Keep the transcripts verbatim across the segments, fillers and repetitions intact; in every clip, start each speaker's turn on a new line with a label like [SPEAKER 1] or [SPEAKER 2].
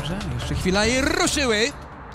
[SPEAKER 1] Dobrze, jeszcze chwila i ruszyły.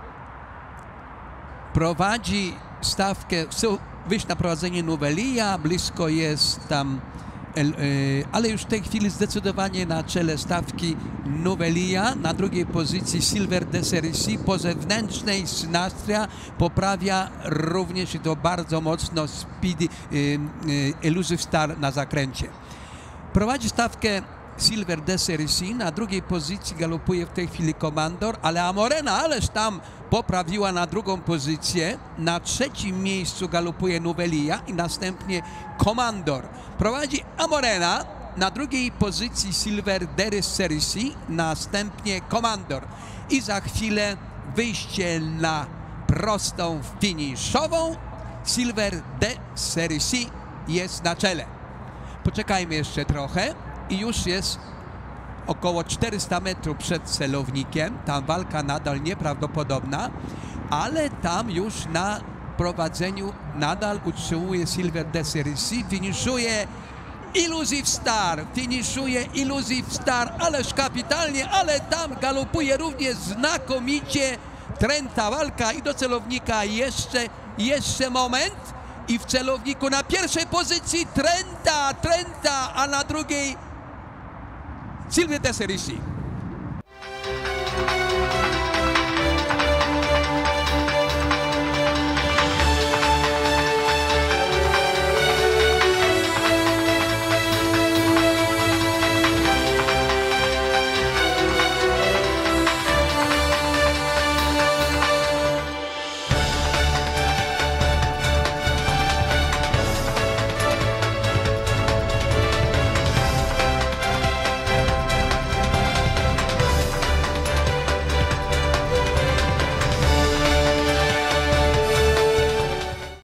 [SPEAKER 1] Prowadzi stawkę, chcą wyjść na prowadzenie Novelia, blisko jest tam, ale już w tej chwili zdecydowanie na czele stawki Novelia, na drugiej pozycji Silver de Cerisy, po zewnętrznej Synastria poprawia również i to bardzo mocno Speedy, Elusive Star na zakręcie. Prowadzi stawkę Silver de Cerisy, na drugiej pozycji galopuje w tej chwili Komandor, ale Amorena, ależ tam poprawiła na drugą pozycję. Na trzecim miejscu galopuje Novelia i następnie Komandor. Prowadzi Amorena, na drugiej pozycji Silver de Cerisy, następnie Komandor. I za chwilę wyjście na prostą finiszową. Silver de Cerisy jest na czele. Poczekajmy jeszcze trochę. I już jest około czterysta metrów przed celownikiem. Tam walka nadal nieprawdopodobna, ale tam już na prowadzeniu nadal utrzymuje Silver de Cerisy. Finiszuje Elusive Star, finiszuje Elusive Star, ależ kapitalnie, ale tam galopuje również znakomicie. Tręta walka i do celownika jeszcze, jeszcze moment. I w celowniku na pierwszej pozycji Trenta, Trenta, a na drugiej Silver de Cerisy.